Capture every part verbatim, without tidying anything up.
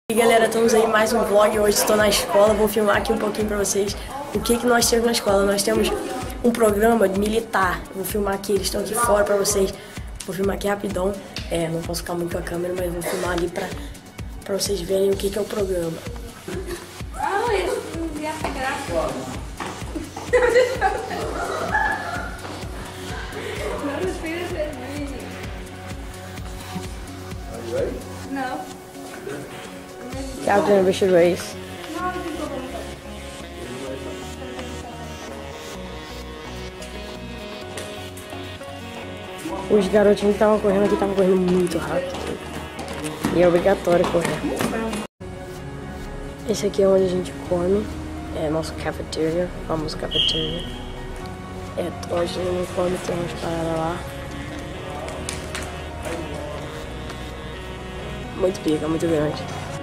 E galera, estamos aí em mais um vlog. Hoje estou na escola, vou filmar aqui um pouquinho pra vocês o que que nós temos na escola. Nós temos um programa militar, vou filmar aqui, eles estão aqui fora pra vocês. Vou filmar aqui rapidão, é, não posso ficar muito com a câmera, mas vou filmar ali pra, pra vocês verem o que que é o programa. Ah, isso não ia ser graça. Não. Captain Richard Race. Os garotinhos que estavam correndo aqui estavam correndo muito rápido. E é obrigatório correr. Esse aqui é onde a gente come. É nosso cafeteria, famoso cafeteria. É, hoje todo mundo come, tem umas paradas lá. Muito pica, muito grande.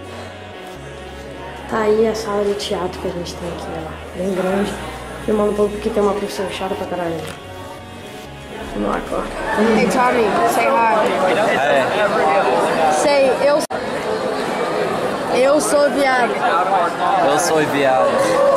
Tá aí a sala de teatro que a gente tem aqui, ó. Bem grande. Filmando um pouco porque tem uma professora chata pra caralho. Vamos lá, corta. Hey Tommy, say hi. Say, eu... Eu sou viado. Eu sou viado.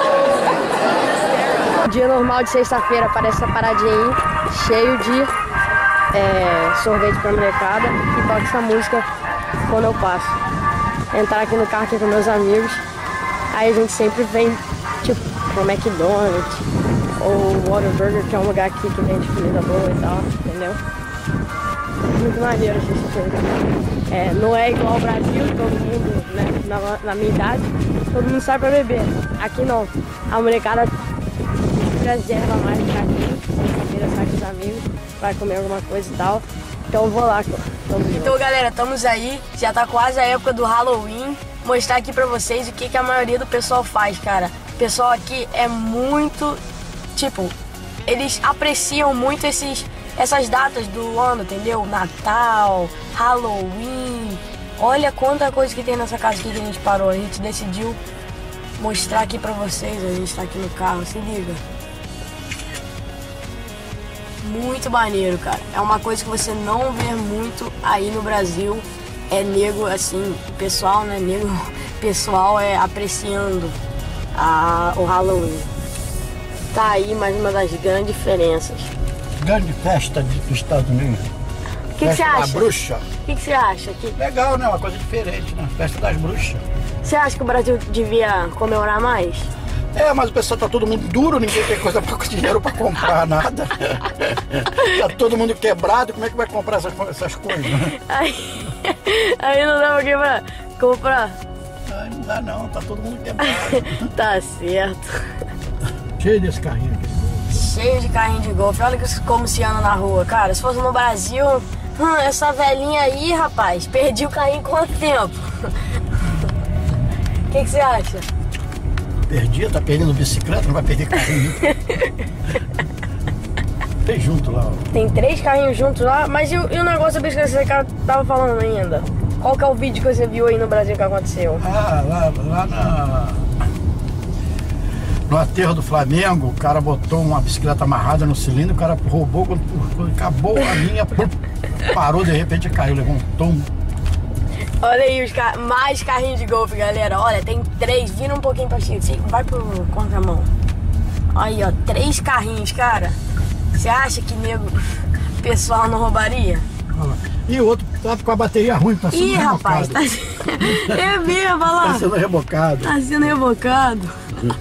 Dia normal de sexta-feira, aparece essa paradinha aí, cheio de é, sorvete pra molecada, e toca essa música quando eu passo. Entrar aqui no carro aqui com meus amigos, aí a gente sempre vem, tipo, pro McDonald's ou Whataburger, que é um lugar aqui que vende comida boa e tal, entendeu? Muito maneiro esse coisa. É, não é igual ao Brasil, todo mundo, né, na, na minha idade, todo mundo sai pra beber. Aqui não, a molecada reserva mais pra aqui, sexta-feira sai com os amigos, vai comer alguma coisa e tal. Então eu vou lá, então galera, estamos aí, já tá quase a época do Halloween. Mostrar aqui pra vocês o que, que a maioria do pessoal faz, cara. O pessoal aqui é muito, tipo, eles apreciam muito esses, essas datas do ano, entendeu? Natal, Halloween. Olha quanta coisa que tem nessa casa aqui que a gente parou. A gente decidiu mostrar aqui pra vocês. A gente tá aqui no carro, se liga. Muito maneiro, cara. É uma coisa que você não vê muito aí no Brasil. É nego, assim, pessoal, né? Nego, pessoal é apreciando a, o Halloween. Tá aí mais uma das grandes diferenças. Grande festa dos Estados Unidos. O que você acha? Da bruxa. O que você acha? Que... Legal, né? Uma coisa diferente, né? Festa das bruxas. Você acha que o Brasil devia comemorar mais? É, mas o pessoal tá todo mundo duro, ninguém tem coisa pra, dinheiro pra comprar nada. Tá todo mundo quebrado, como é que vai comprar essas, essas coisas? Aí, aí não dá pra quebrar, comprar. Ai, não dá não, tá todo mundo quebrado. Tá certo. Cheio desse carrinho aqui. Cheio de carrinho de golfe, olha como se anda na rua, cara. Se fosse no Brasil, hum, essa velhinha aí, rapaz, perdi o carrinho em quanto tempo? O que você acha? Perdi, tá perdendo bicicleta, não vai perder carrinho. Tem junto lá, ó. Tem três carrinhos juntos lá, mas e o, e o negócio da bicicleta que você cara tava falando ainda? Qual que é o vídeo que você viu aí no Brasil que aconteceu? Ah, lá, lá na... no aterro do Flamengo, o cara botou uma bicicleta amarrada no cilindro, o cara roubou, quando, quando acabou a linha, parou, de repente caiu, levou um tombo. Olha aí os car mais carrinhos de golfe, galera. Olha, tem três. Vira um pouquinho pra Chico. Vai pro contramão. Aí, ó. Três carrinhos, cara. Você acha que nego o pessoal não roubaria? E o outro tá com a bateria ruim, tá sendo Ih, rebocado. rapaz, tá... É mesmo, olha lá. Tá sendo rebocado. Tá sendo rebocado.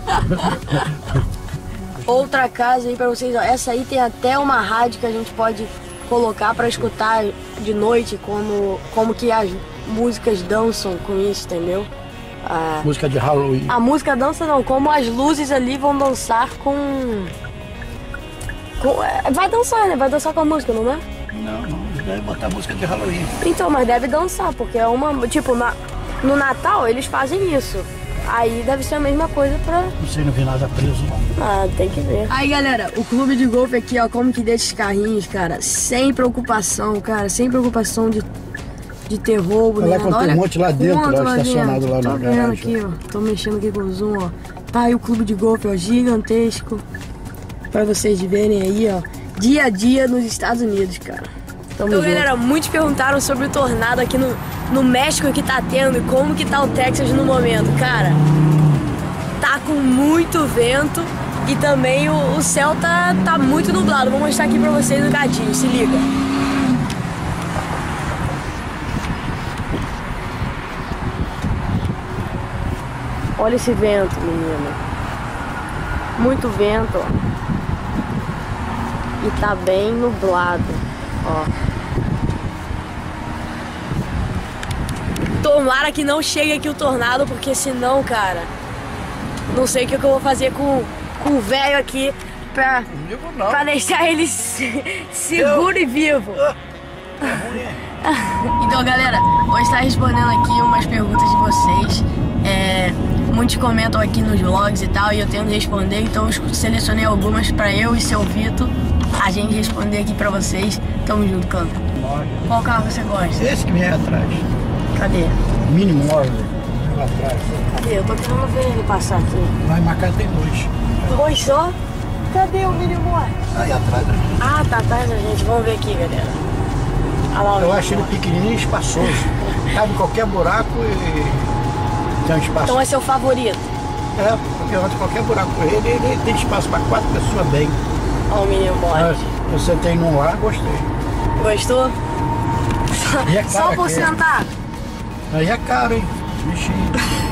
Outra casa aí pra vocês, ó. Essa aí tem até uma rádio que a gente pode colocar pra escutar de noite como, como que as músicas dançam com isso, entendeu? A música de Halloween. A música dança não, como as luzes ali vão dançar com... com... Vai dançar, né? Vai dançar com a música, não é? Não, não, deve botar música de Halloween. Então, mas deve dançar, porque é uma... Tipo, na... no Natal eles fazem isso. Aí deve ser a mesma coisa pra... Não sei, não vi nada preso, não. Ah, tem que ver. Aí, galera, o clube de golfe aqui, ó, como que deixa os carrinhos, cara, sem preocupação, cara, sem preocupação de, de ter roubo, né? Olha, tem um monte lá dentro, lá, lá estacionado dentro. Lá Tô na vendo garagem. aqui, ó, tô mexendo aqui com o zoom, ó. Tá aí o clube de golfe, ó, gigantesco, pra vocês verem aí, ó, dia a dia nos Estados Unidos, cara. Tamo Então, junto. galera, muitos perguntaram sobre o tornado aqui no, no México que tá tendo e como que tá o Texas no momento. Cara, tá com muito vento e também o, o céu tá, tá muito nublado. Vou mostrar aqui pra vocês o gadinho, se liga. Olha esse vento, menina. Muito vento, ó. E tá bem nublado, ó. Tomara que não chegue aqui o tornado, porque senão, cara, não sei o que eu vou fazer com, com o velho aqui pra, Comigo não. pra deixar ele se- seguro e vivo. Então, galera, vou estar respondendo aqui umas perguntas de vocês. É, muitos comentam aqui nos vlogs e tal, e eu tento responder, então eu selecionei algumas pra eu e seu Vitor a gente responder aqui pra vocês. Tamo junto, canta. Qual carro você gosta? Esse que vem atrás. Cadê? Mini Morgan. Lá atrás. Cadê? Eu tô tentando ver ele passar aqui. Lá em Macaé tem dois. Dois só? Cadê o mini morte? Aí atrás da gente. Ah, tá atrás da gente. Vamos ver aqui, galera. Olha lá o Eu mini acho ele morte. pequenininho e espaçoso. Cabe em qualquer buraco e tem um espaço. Então é seu favorito? É, porque onde qualquer buraco ele, ele tem espaço para quatro pessoas bem. Olha o mini morte. Eu sentei num lá, gostei. Gostou? E é Só caro por aqui. sentar? Aí é caro, hein? Bichinho.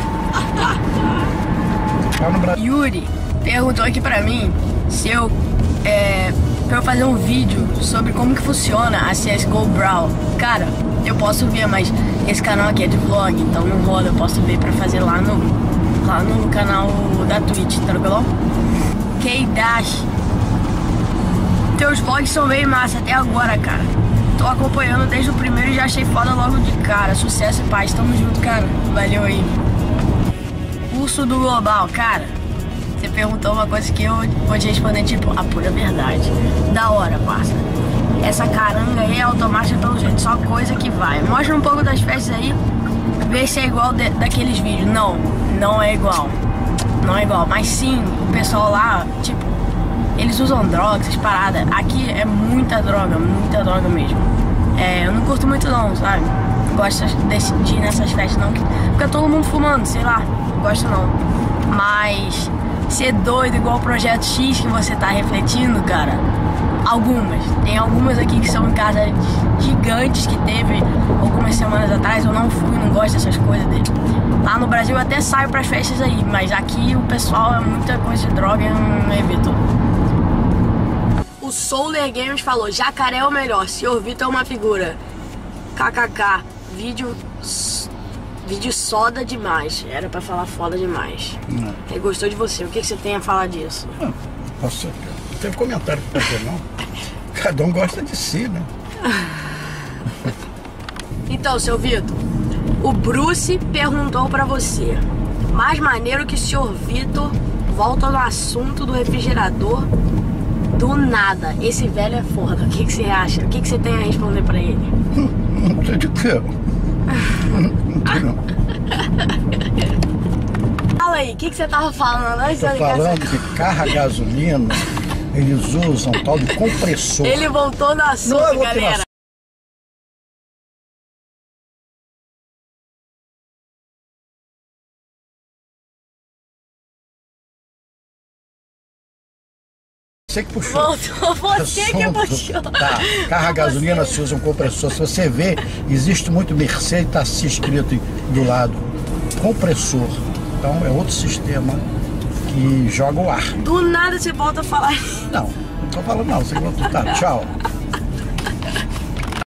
Tá no Brasil. Yuri perguntou aqui pra mim se eu é, pra eu fazer um vídeo sobre como que funciona a C S G O Brawl. Cara, eu posso ver, mas esse canal aqui é de vlog, então não rola. Eu posso ver pra fazer lá no, lá no canal da Twitch, tá legal? K-Dash, teus vlogs são bem massa até agora, cara. Tô acompanhando desde o primeiro e já achei foda logo de cara. Sucesso e paz, tamo junto, cara. Valeu aí. Curso do Global, cara. Você perguntou uma coisa que eu vou te responder, tipo, a pura verdade. Da hora, parça. Essa caranga aí é automática pelo jeito, só coisa que vai. Mostra um pouco das festas aí, vê se é igual de, daqueles vídeos. Não, não é igual. Não é igual, mas sim, o pessoal lá, tipo, eles usam drogas, essas paradas. Aqui é muita droga, muita droga mesmo. É, eu não curto muito não, sabe? Gosto desse, de ir nessas festas não, que fica todo mundo fumando, sei lá. Gosto não. Mas ser doido igual o Projeto X que você tá refletindo, cara. Algumas. Tem algumas aqui que são em casas gigantes que teve algumas semanas atrás. Eu não fui, não gosto dessas coisas dele. Lá no Brasil eu até saio pras festas aí, mas aqui o pessoal é muita coisa de droga e eu não evito. O Solar Games falou, Jacaré é o melhor, senhor Vitor é uma figura. K K K, vídeo, vídeo soda demais. Era pra falar foda demais. Não. Ele gostou de você, o que, que você tem a falar disso? Não, nossa, não tem comentário pra fazer, não. Cada um gosta de si, né? Então, seu Vitor, o Bruce perguntou pra você. Mais maneiro que o senhor Vitor volta no assunto do refrigerador do nada. Esse velho é foda. O que, que você acha? O que, que você tem a responder pra ele? Não sei de quê. Não sei não. Fala aí, o que, que você tava falando antes Tô da ligação? falando que carro a gasolina, eles usam tal de compressor. Ele voltou no assunto, Não, eu vou galera. tirar. Você que puxou. Voltou, você que Assunto. puxou. Tá, carro a gasolina se usa um compressor. Se você vê, existe muito Mercedes, tá assim escrito do lado. Compressor. Então é outro sistema que joga o ar. Do nada você volta a falar. Não, não tô falando não. Você falou, tá, tchau.